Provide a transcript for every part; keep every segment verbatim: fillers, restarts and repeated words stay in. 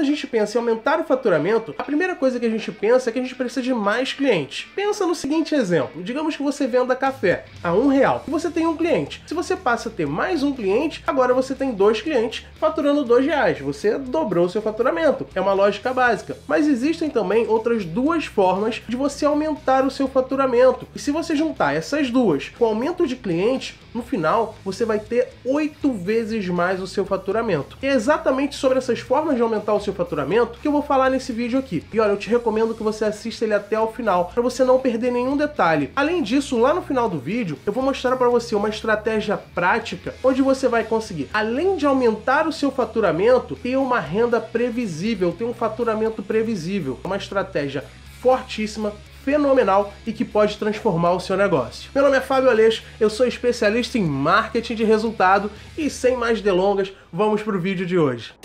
a gente pensa em aumentar o faturamento, a primeira coisa que a gente pensa é que a gente precisa de mais clientes. Pensa no seguinte exemplo, digamos que você venda café a um real e você tem um cliente. Se você passa a ter mais um cliente, agora você tem dois clientes faturando dois reais. Você dobrou o seu faturamento. É uma lógica básica. Mas existem também outras duas formas de você aumentar o seu faturamento. E se você juntar essas duas com o aumento de clientes, no final você vai ter oito vezes mais o seu faturamento. E é exatamente sobre essas formas de aumentar o seu faturamento que eu vou falar nesse vídeo aqui. E olha, eu te recomendo que você assista ele até o final, para você não perder nenhum detalhe. Além disso, lá no final do vídeo, eu vou mostrar para você uma estratégia prática, onde você vai conseguir, além de aumentar o seu faturamento, ter uma renda previsível, ter um faturamento previsível. Uma estratégia fortíssima, fenomenal e que pode transformar o seu negócio. Meu nome é Fábio Aleixo, eu sou especialista em marketing de resultado e sem mais delongas, vamos para o vídeo de hoje.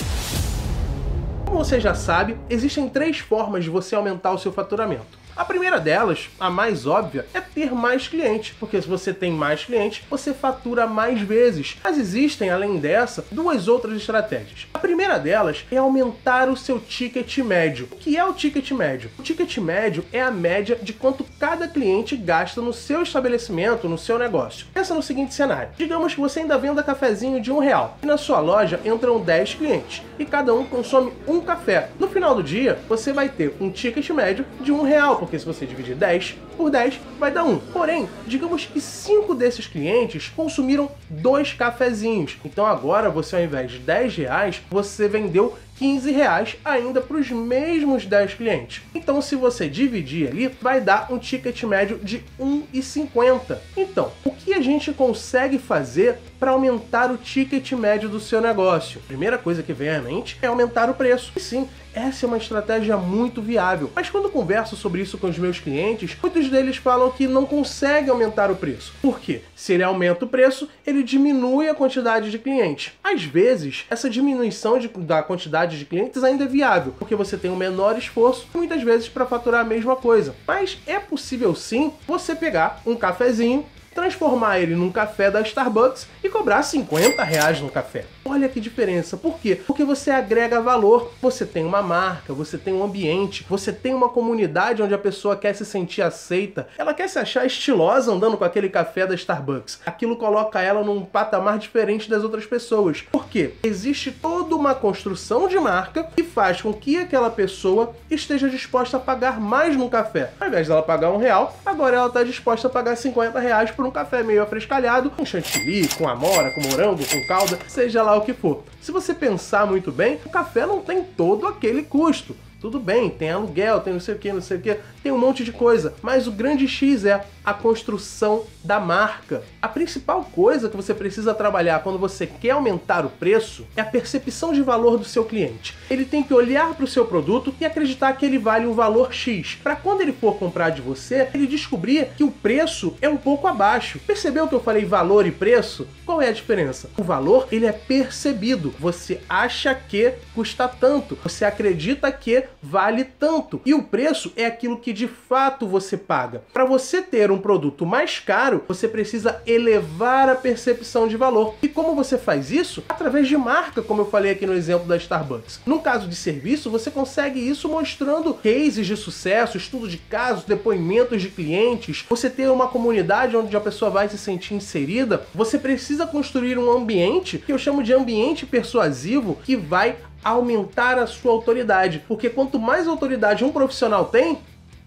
Como você já sabe, existem três formas de você aumentar o seu faturamento. A primeira delas, a mais óbvia, é ter mais clientes, porque se você tem mais clientes, você fatura mais vezes. Mas existem, além dessa, duas outras estratégias. A primeira delas é aumentar o seu ticket médio. O que é o ticket médio? O ticket médio é a média de quanto cada cliente gasta no seu estabelecimento, no seu negócio. Pensa no seguinte cenário. Digamos que você ainda venda cafezinho de um real e na sua loja entram dez clientes e cada um consome um café. No final do dia, você vai ter um ticket médio de um real, porque se você dividir dez por dez, vai dar um. Porém, digamos que cinco desses clientes consumiram dois cafezinhos. Então agora você, ao invés de dez reais, você vendeu quinze reais ainda para os mesmos dez clientes. Então, se você dividir ali, vai dar um ticket médio de um real e cinquenta centavos. Então, o que a gente consegue fazer para aumentar o ticket médio do seu negócio? A primeira coisa que vem à mente é aumentar o preço. E sim, essa é uma estratégia muito viável. Mas quando eu converso sobre isso com os meus clientes, muitos deles falam que não conseguem aumentar o preço. Por quê? Se ele aumenta o preço, ele diminui a quantidade de clientes. Às vezes, essa diminuição de, da quantidade de clientes ainda é viável, porque você tem um menor esforço, muitas vezes para faturar a mesma coisa. Mas é possível sim você pegar um cafezinho, transformar ele num café da Starbucks e cobrar cinquenta reais no café. Olha que diferença. Por quê? Porque você agrega valor. Você tem uma marca, você tem um ambiente, você tem uma comunidade onde a pessoa quer se sentir aceita. Ela quer se achar estilosa andando com aquele café da Starbucks. Aquilo coloca ela num patamar diferente das outras pessoas. Por quê? Existe toda uma construção de marca que faz com que aquela pessoa esteja disposta a pagar mais num café. Ao invés dela pagar um real, agora ela está disposta a pagar cinquenta reais por um café meio afrescalhado, com chantilly, com amora, com morango, com calda, seja lá o que for. Se você pensar muito bem, o café não tem todo aquele custo. Tudo bem, tem aluguel, tem não sei o que, não sei o que, tem um monte de coisa. Mas o grande X é a construção da marca. A principal coisa que você precisa trabalhar quando você quer aumentar o preço é a percepção de valor do seu cliente. Ele tem que olhar para o seu produto e acreditar que ele vale um valor X. Para quando ele for comprar de você, ele descobrir que o preço é um pouco abaixo. Percebeu que eu falei valor e preço? Qual é a diferença? O valor, ele é percebido. Você acha que custa tanto. Você acredita que vale tanto. E o preço é aquilo que de fato você paga. Para você ter um produto mais caro, você precisa elevar a percepção de valor. E como você faz isso? Através de marca, como eu falei aqui no exemplo da Starbucks. No caso de serviço, você consegue isso mostrando cases de sucesso, estudo de casos, depoimentos de clientes. Você ter uma comunidade onde a pessoa vai se sentir inserida. Você precisa construir um ambiente que eu chamo de ambiente persuasivo, que vai aumentar a sua autoridade, porque quanto mais autoridade um profissional tem,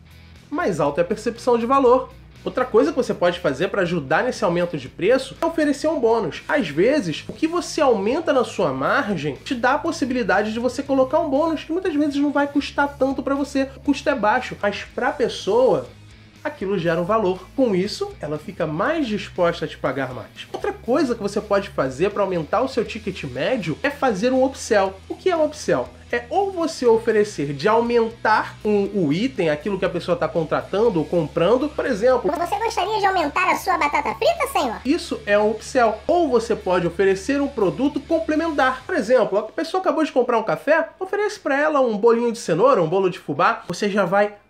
mais alta é a percepção de valor. Outra coisa que você pode fazer para ajudar nesse aumento de preço é oferecer um bônus. Às vezes, o que você aumenta na sua margem te dá a possibilidade de você colocar um bônus que muitas vezes não vai custar tanto para você. O custo é baixo, mas para a pessoa, aquilo gera um valor. Com isso, ela fica mais disposta a te pagar mais. Outra coisa que você pode fazer para aumentar o seu ticket médio é fazer um upsell. O que é um upsell? É ou você oferecer de aumentar um, o item, aquilo que a pessoa está contratando ou comprando. Por exemplo, você gostaria de aumentar a sua batata frita, senhor? Isso é um upsell. Ou você pode oferecer um produto complementar. Por exemplo, a pessoa acabou de comprar um café, oferece para ela um bolinho de cenoura, um bolo de fubá. Você já vai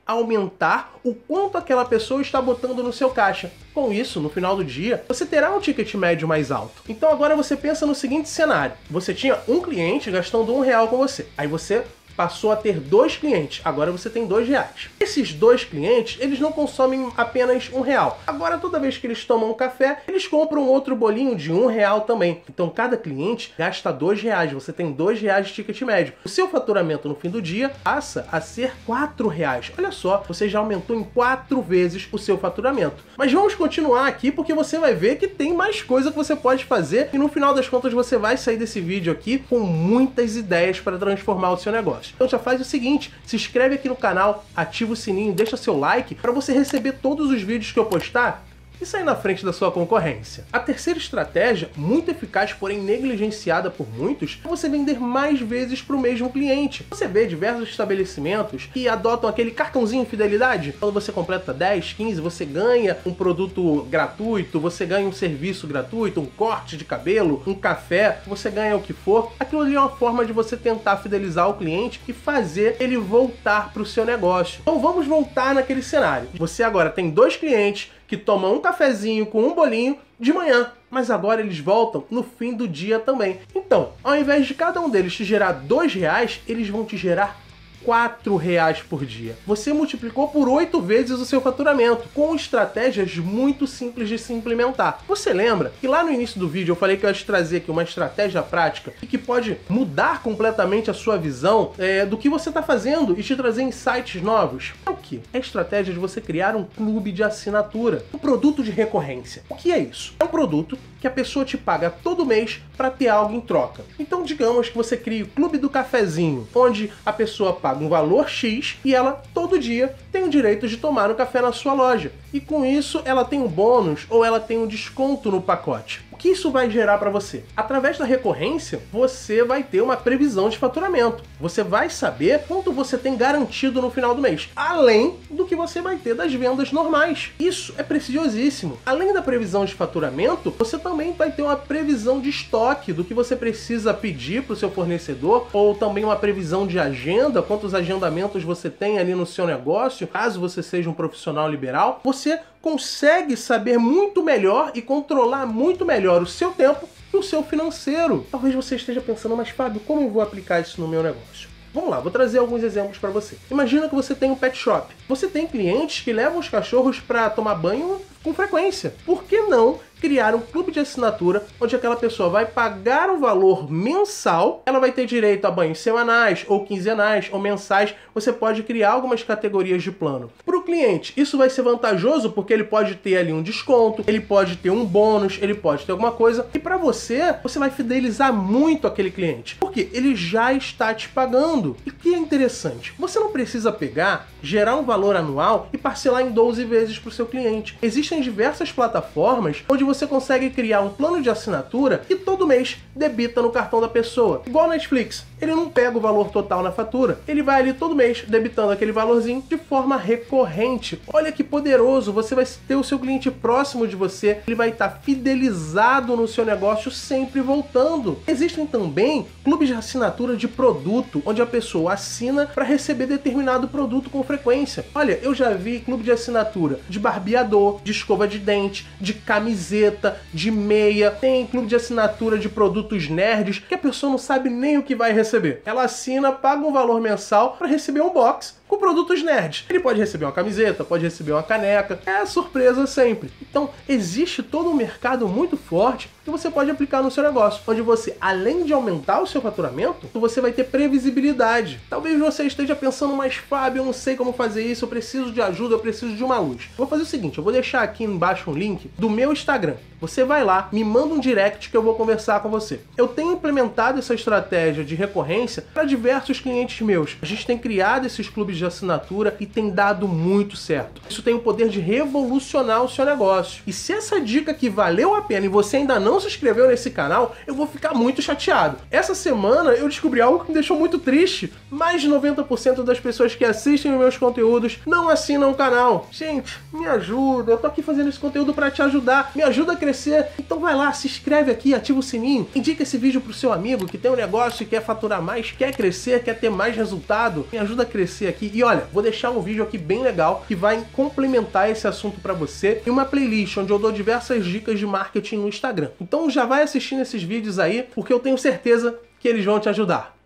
aumentar o quanto aquela pessoa está botando no seu caixa. Com isso, no final do dia, você terá um ticket médio mais alto. Então agora você pensa no seguinte cenário. Você tinha um cliente gastando um real com você. Aí você passou a ter dois clientes, agora você tem dois reais. Esses dois clientes, eles não consomem apenas um real. Agora, toda vez que eles tomam um café, eles compram outro bolinho de um real também. Então, cada cliente gasta dois reais, você tem dois reais de ticket médio. O seu faturamento no fim do dia passa a ser quatro reais. Olha só, você já aumentou em quatro vezes o seu faturamento. Mas vamos continuar aqui, porque você vai ver que tem mais coisa que você pode fazer e no final das contas você vai sair desse vídeo aqui com muitas ideias para transformar o seu negócio. Então já faz o seguinte, se inscreve aqui no canal, ativa o sininho, deixa seu like para você receber todos os vídeos que eu postar e sair na frente da sua concorrência. A terceira estratégia, muito eficaz, porém negligenciada por muitos, é você vender mais vezes para o mesmo cliente. Você vê diversos estabelecimentos que adotam aquele cartãozinho de fidelidade. Quando você completa dez, quinze, você ganha um produto gratuito, você ganha um serviço gratuito, um corte de cabelo, um café, você ganha o que for. Aquilo ali é uma forma de você tentar fidelizar o cliente e fazer ele voltar para o seu negócio. Então vamos voltar naquele cenário. Você agora tem dois clientes que tomam um cafezinho com um bolinho de manhã, mas agora eles voltam no fim do dia também. Então, ao invés de cada um deles te gerar dois reais, eles vão te gerar quatro reais por dia. Você multiplicou por oito vezes o seu faturamento, com estratégias muito simples de se implementar. Você lembra que lá no início do vídeo eu falei que eu ia te trazer aqui uma estratégia prática e que pode mudar completamente a sua visão é, do que você está fazendo e te trazer insights novos? É o que? É a estratégia de você criar um clube de assinatura, um produto de recorrência. O que é isso? É um produto que a pessoa te paga todo mês para ter algo em troca. Então digamos que você crie o Clube do Cafezinho, onde a pessoa paga um valor X e ela todo dia tem o direito de tomar um café na sua loja. E com isso ela tem um bônus ou ela tem um desconto no pacote. O que isso vai gerar para você? Através da recorrência, você vai ter uma previsão de faturamento. Você vai saber quanto você tem garantido no final do mês, além do que você vai ter das vendas normais. Isso é preciosíssimo. Além da previsão de faturamento, você também vai ter uma previsão de estoque do que você precisa pedir para o seu fornecedor, ou também uma previsão de agenda, quantos agendamentos você tem ali no seu negócio, caso você seja um profissional liberal. Você consegue saber muito melhor e controlar muito melhor o seu tempo e o seu financeiro. Talvez você esteja pensando, mas Fábio, como eu vou aplicar isso no meu negócio? Vamos lá, vou trazer alguns exemplos para você. Imagina que você tem um pet shop. Você tem clientes que levam os cachorros para tomar banho com frequência. Por que não criar um clube de assinatura onde aquela pessoa vai pagar um valor mensal, ela vai ter direito a banhos semanais, ou quinzenais, ou mensais. Você pode criar algumas categorias de plano. Para o cliente, isso vai ser vantajoso porque ele pode ter ali um desconto, ele pode ter um bônus, ele pode ter alguma coisa. E para você, você vai fidelizar muito aquele cliente, porque ele já está te pagando. E o que é interessante, você não precisa pegar, gerar um valor anual e parcelar em doze vezes para o seu cliente. Existem diversas plataformas onde você consegue criar um plano de assinatura e todo mês debita no cartão da pessoa. Igual a Netflix, ele não pega o valor total na fatura, ele vai ali todo mês debitando aquele valorzinho de forma recorrente. Olha que poderoso, você vai ter o seu cliente próximo de você, ele vai estar fidelizado no seu negócio, sempre voltando. Existem também clubes de assinatura de produto, onde a pessoa assina para receber determinado produto com frequência. Olha, eu já vi clube de assinatura de barbeador, de escova de dente, de camiseta, de meia, tem clube de assinatura de produtos nerds que a pessoa não sabe nem o que vai receber. Ela assina, paga um valor mensal para receber um box com produtos nerds. Ele pode receber uma camiseta, pode receber uma caneca, é surpresa sempre. Então, existe todo um mercado muito forte que você pode aplicar no seu negócio, onde você, além de aumentar o seu faturamento, você vai ter previsibilidade. Talvez você esteja pensando, mas Fábio, eu não sei como fazer isso, eu preciso de ajuda, eu preciso de uma luz. Eu vou fazer o seguinte, eu vou deixar aqui embaixo um link do meu Instagram. Você vai lá, me manda um direct que eu vou conversar com você. Eu tenho implementado essa estratégia de recorrência para diversos clientes meus. A gente tem criado esses clubes de assinatura e tem dado muito certo. Isso tem o poder de revolucionar o seu negócio. E se essa dica aqui valeu a pena e você ainda não se inscreveu nesse canal, eu vou ficar muito chateado. Essa semana eu descobri algo que me deixou muito triste. Mais de noventa por cento das pessoas que assistem os meus conteúdos não assinam o canal. Gente, me ajuda. Eu tô aqui fazendo esse conteúdo para te ajudar. Me ajuda a crescer. Então vai lá, se inscreve aqui, ativa o sininho, indica esse vídeo pro seu amigo que tem um negócio e quer faturar mais, quer crescer, quer ter mais resultado. Me ajuda a crescer aqui aqui. E olha, vou deixar um vídeo aqui bem legal que vai complementar esse assunto para você em uma playlist onde eu dou diversas dicas de marketing no Instagram. Então já vai assistindo esses vídeos aí, porque eu tenho certeza que eles vão te ajudar.